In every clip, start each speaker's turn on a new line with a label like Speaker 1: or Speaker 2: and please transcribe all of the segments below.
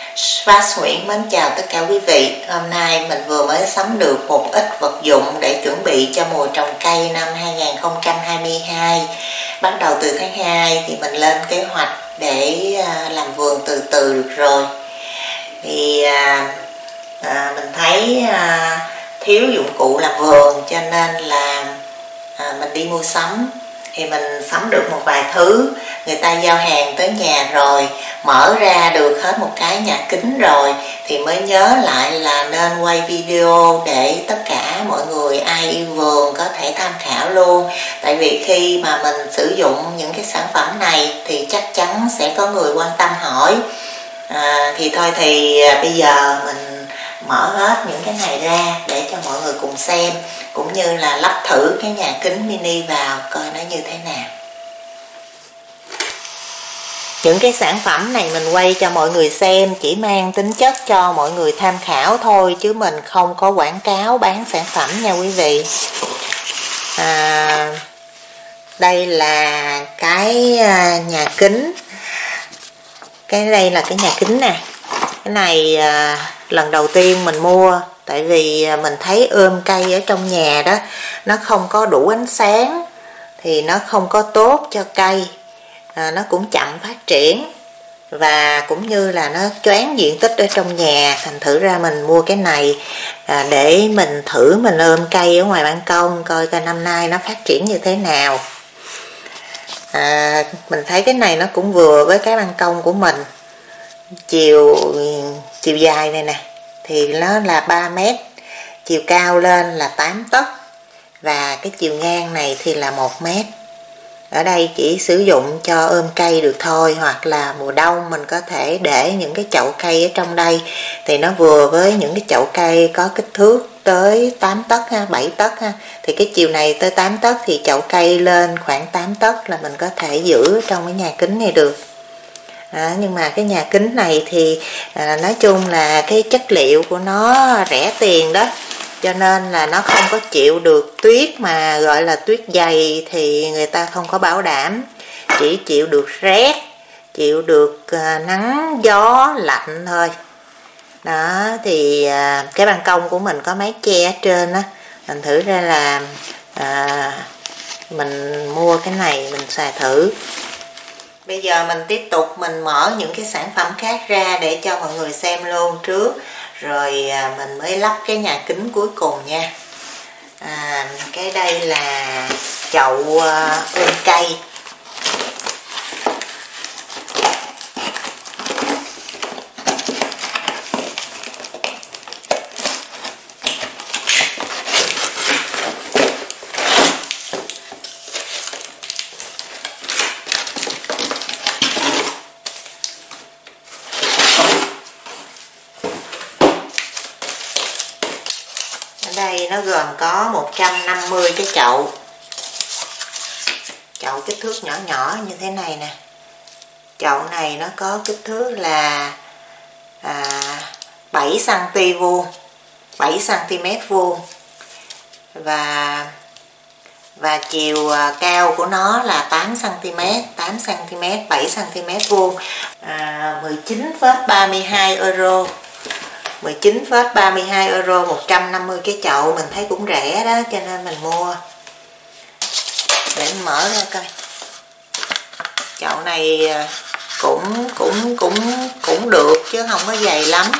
Speaker 1: Fast Nguyễn mến chào tất cả quý vị. Hôm nay mình vừa mới sắm được một ít vật dụng để chuẩn bị cho mùa trồng cây năm 2022. Bắt đầu từ tháng 2 thì mình lên kế hoạch để làm vườn từ từ được rồi. Thì mình thấy thiếu dụng cụ làm vườn cho nên là mình đi mua sắm. Thì mình sắm được một vài thứ, người ta giao hàng tới nhà rồi, mở ra được hết một cái nhà kính rồi thì mới nhớ lại là nên quay video để tất cả mọi người ai yêu vườn có thể tham khảo luôn. Tại vì khi mà mình sử dụng những cái sản phẩm này thì chắc chắn sẽ có người quan tâm hỏi. Thì thôi thì bây giờ mình mở hết những cái này ra để cho mọi người cùng xem, cũng như là lắp thử cái nhà kính mini vào coi nó như thế nào. Những cái sản phẩm này mình quay cho mọi người xem chỉ mang tính chất cho mọi người tham khảo thôi, chứ mình không có quảng cáo bán sản phẩm nha quý vị. Đây là cái nhà kính. Đây là cái nhà kính nè. Cái này lần đầu tiên mình mua, tại vì mình thấy cây ở trong nhà đó nó không có đủ ánh sáng thì nó không có tốt cho cây, nó cũng chậm phát triển và cũng như là nó choán diện tích ở trong nhà. Thành thử ra mình mua cái này để mình thử mình ươm cây ở ngoài ban công coi năm nay nó phát triển như thế nào. Mình thấy cái này nó cũng vừa với cái ban công của mình. Chiều dài này nè thì nó là 3 mét, chiều cao lên là 8 tấc và cái chiều ngang này thì là 1 mét. Ở đây chỉ sử dụng cho ươm cây được thôi, hoặc là mùa đông mình có thể để những cái chậu cây ở trong đây thì nó vừa với những cái chậu cây có kích thước tới 8 tấc ha, 7 tấc ha. Thì cái chiều này tới 8 tấc thì chậu cây lên khoảng 8 tấc là mình có thể giữ trong cái nhà kính này được. Nhưng mà cái nhà kính này thì nói chung là cái chất liệu của nó rẻ tiền đó, cho nên là nó không có chịu được tuyết mà gọi là tuyết dày thì người ta không có bảo đảm, chỉ chịu được rét, chịu được nắng gió lạnh thôi. Đó thì cái ban công của mình có mái che ở trên á, thành thử ra là mình mua cái này mình xài thử. Bây giờ mình tiếp tục mình mở những cái sản phẩm khác ra để cho mọi người xem luôn trước, rồi mình mới lắp cái nhà kính cuối cùng nha. Cái đây là chậu ươm cây. Đây nó gồm có 150 cái chậu kích thước nhỏ nhỏ như thế này nè. Chậu này nó có kích thước là 7 cm vuông, 7 cm vuông và chiều cao của nó là 8 cm, 7 cm vuông. 19,32 euro. 19,32 euro 150 cái chậu, mình thấy cũng rẻ đó cho nên mình mua. Để mình mở ra coi. Chậu này cũng được chứ không có dày lắm.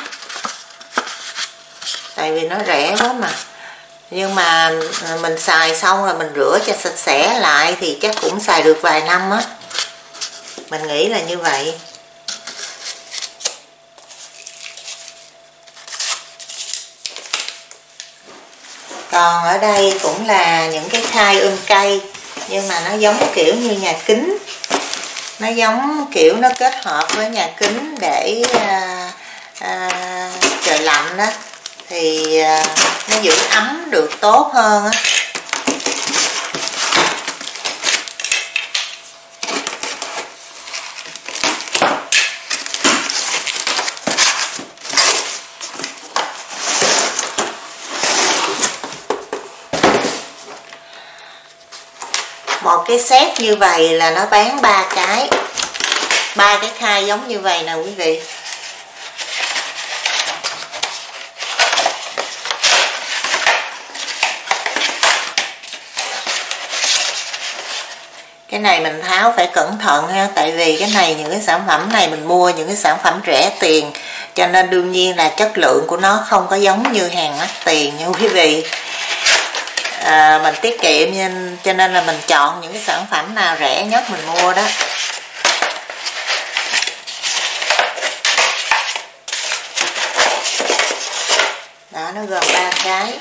Speaker 1: Tại vì nó rẻ quá mà. Nhưng mà mình xài xong rồi mình rửa cho sạch sẽ lại thì chắc cũng xài được vài năm á. Mình nghĩ là như vậy. Còn ở đây cũng là những cái khay ươm cây, nhưng mà nó giống kiểu như nhà kính, nó giống kiểu nó kết hợp với nhà kính để trời lạnh đó thì nó giữ ấm được tốt hơn á. Một cái set như vậy là nó bán 3 cái khay giống như vậy nè quý vị. Cái này mình tháo phải cẩn thận ha, tại vì cái này những cái sản phẩm này mình mua những cái sản phẩm rẻ tiền, cho nên đương nhiên là chất lượng của nó không có giống như hàng mắc tiền nha quý vị. Mình tiết kiệm nên cho nên là mình chọn những cái sản phẩm nào rẻ nhất mình mua đó. Đó, nó gồm 3 cái.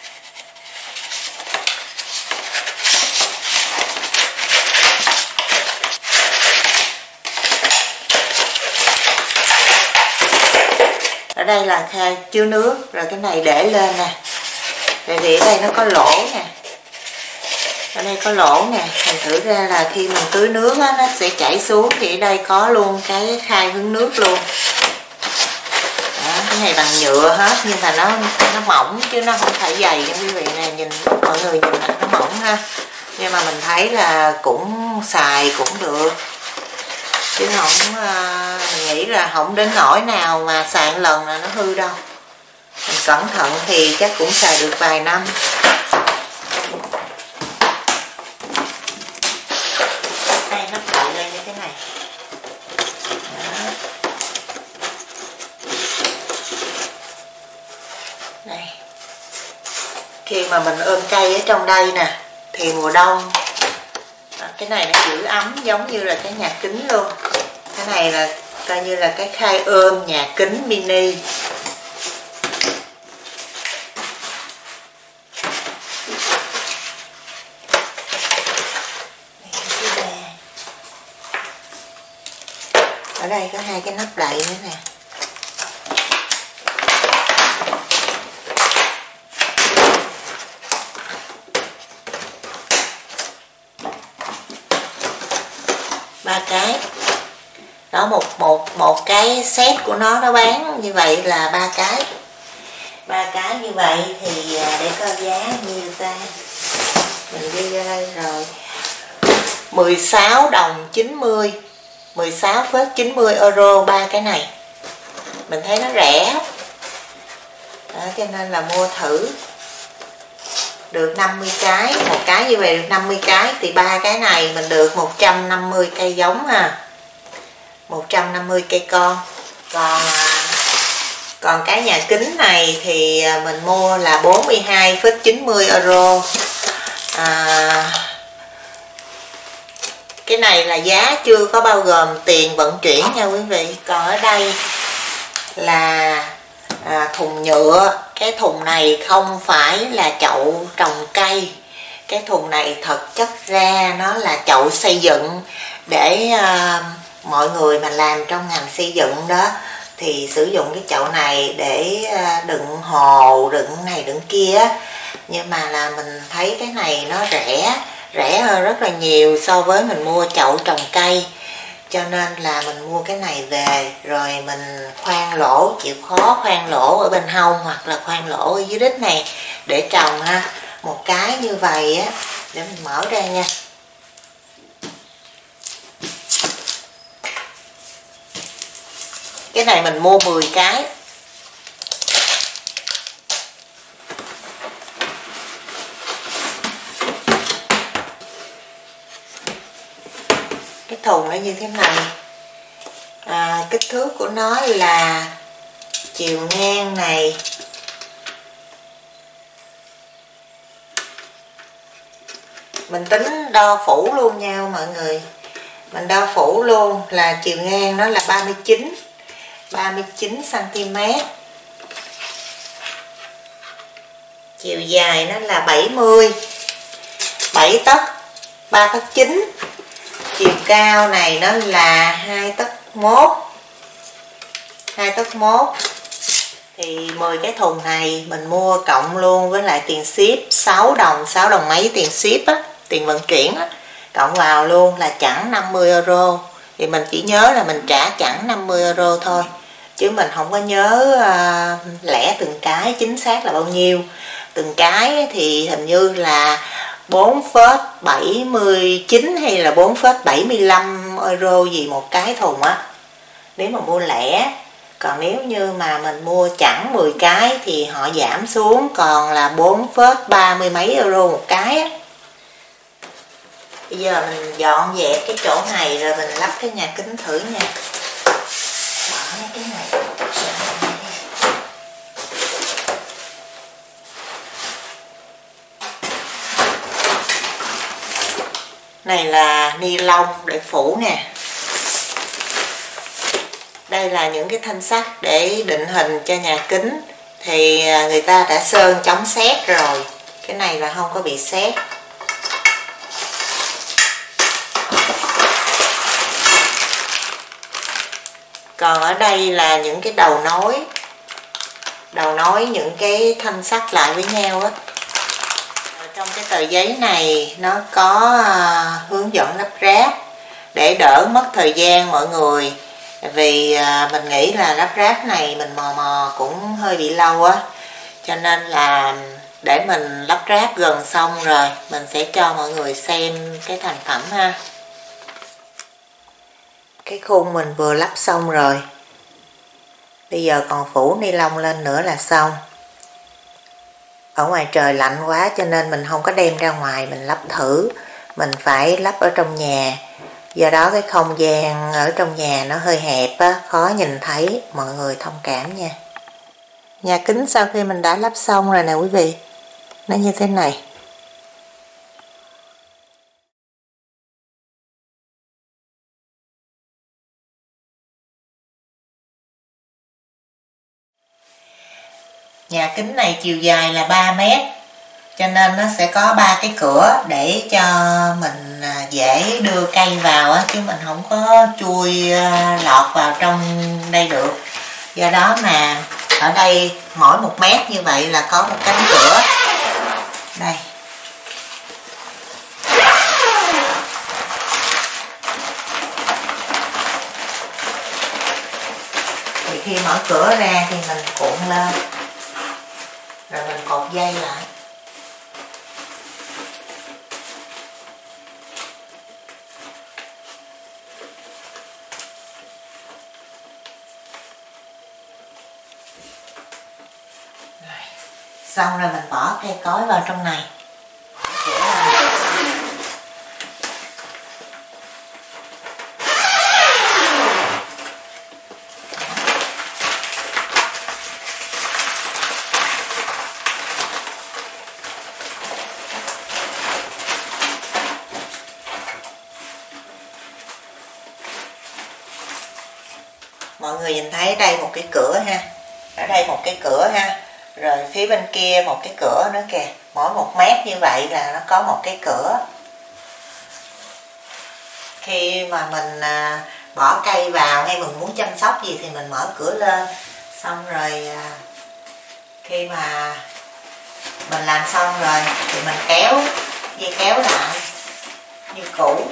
Speaker 1: Ở đây là khay chứa nước, rồi cái này để lên nè. Tại vì ở đây nó có lỗ nè. Ở đây có lỗ nè, thành thử ra là khi mình tưới nước á, nó sẽ chảy xuống, thì ở đây có luôn cái khay hứng nước luôn. Đó, cái này bằng nhựa hết nhưng mà nó mỏng chứ nó không phải dày nha quý vị nè, nhìn mọi người nhìn là nó mỏng ha. Nhưng mà mình thấy là cũng xài cũng được. Chứ không, mình nghĩ là không đến nỗi nào mà xài lần là nó hư đâu. Mình cẩn thận thì chắc cũng xài được vài năm. Đây nó lại lên như thế này. Đó. Đây. Khi mà mình ươm cây ở trong đây nè thì mùa đông cái này nó giữ ấm giống như là cái nhà kính luôn. Cái này là coi như là cái khay ươm nhà kính mini. Ở đây có 2 cái nắp đậy nữa nè. Ba cái. Đó, một cái set của nó bán như vậy là 3 cái. 3 cái như vậy thì để coi giá nhiêu ta. Mình ghi ra đây rồi. 16 đồng 90. 16,90 euro 3 cái này. Mình thấy nó rẻ. Đó, cho nên là mua thử. Được 50 cái, một cái như vậy được 50 cái thì 3 cái này mình được 150 cây giống ha. 150 cây con. Còn cái nhà kính này thì mình mua là 42,90 euro. Cái này là giá chưa có bao gồm tiền vận chuyển nha quý vị. Còn ở đây là thùng nhựa. Cái thùng này không phải là chậu trồng cây. Cái thùng này thực chất ra nó là chậu xây dựng. Để mọi người mà làm trong ngành xây dựng đó thì sử dụng cái chậu này để đựng hồ, đựng này đựng kia. Nhưng mà là mình thấy cái này nó rẻ hơn rất là nhiều so với mình mua chậu trồng cây. Cho nên là mình mua cái này về rồi mình khoan lỗ, chịu khó khoan lỗ ở bên hông hoặc là khoan lỗ ở dưới đít này để trồng ha. Một cái như vậy á, để mình mở ra nha. Cái này mình mua 10 cái. Cái thùng nó như thế này. Kích thước của nó là chiều ngang này mình tính đo phủ luôn nha mọi người. Mình đo phủ luôn là chiều ngang nó là 39 cm. Chiều dài nó là 7 tấc 3 tấc 9. Chiều cao này nó là 2 tấc 1. Thì 10 cái thùng này mình mua cộng luôn với lại tiền ship 6 đồng mấy tiền ship á, tiền vận chuyển á, cộng vào luôn là chẳng 50 euro. Thì mình chỉ nhớ là mình trả chẳng 50 euro thôi, chứ mình không có nhớ lẻ từng cái chính xác là bao nhiêu. Từng cái thì hình như là 4,79 hay là 4,75 euro gì một cái thùng á, nếu mà mua lẻ. Còn nếu như mà mình mua chẳng 10 cái thì họ giảm xuống còn là 4,30 mấy euro một cái á. Bây giờ mình dọn dẹp cái chỗ này rồi mình lắp cái nhà kính thử nha. Bỏ cái này. Này là ni lông để phủ nè. Đây là những cái thanh sắt để định hình cho nhà kính. Thì người ta đã sơn chống sét rồi. Cái này là không có bị sét. Còn ở đây là những cái đầu nối những cái thanh sắt lại với nhau á. Trong cái tờ giấy này nó có hướng dẫn lắp ráp để đỡ mất thời gian mọi người. Vì mình nghĩ là lắp ráp này mình mò cũng hơi bị lâu á. Cho nên là để mình lắp ráp gần xong rồi mình sẽ cho mọi người xem cái thành phẩm ha. Cái khung mình vừa lắp xong rồi. Bây giờ còn phủ ni lông lên nữa là xong. Ở ngoài trời lạnh quá cho nên mình không có đem ra ngoài mình lắp thử. Mình phải lắp ở trong nhà. Do đó cái không gian ở trong nhà nó hơi hẹp á, khó nhìn thấy, mọi người thông cảm nha. Nhà kính sau khi mình đã lắp xong rồi nè quý vị, nó như thế này. Nhà kính này chiều dài là 3 mét, cho nên nó sẽ có 3 cái cửa để cho mình dễ đưa cây vào á, chứ mình không có chui lọt vào trong đây được. Do đó mà ở đây mỗi 1 mét như vậy là có một cánh cửa. Đây. Thì khi mở cửa ra thì mình cuộn lên. Rồi mình cột dây lại. Xong rồi mình bỏ cây cối vào trong này. Mọi người nhìn thấy đây một cái cửa ha. Ở đây một cái cửa ha. Rồi phía bên kia một cái cửa nữa kìa. Mỗi 1 mét như vậy là nó có một cái cửa. Khi mà mình bỏ cây vào hay mình muốn chăm sóc gì thì mình mở cửa lên. Xong rồi khi mà mình làm xong rồi thì mình kéo dây kéo lại như cũ.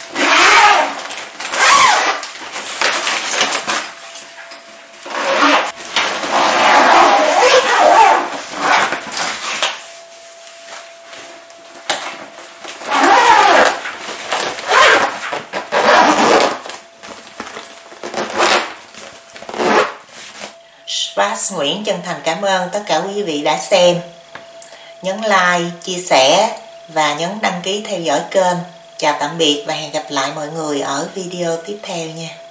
Speaker 1: Spas Nguyễn chân thành cảm ơn tất cả quý vị đã xem. Nhấn like, chia sẻ và nhấn đăng ký theo dõi kênh. Chào tạm biệt và hẹn gặp lại mọi người ở video tiếp theo nha.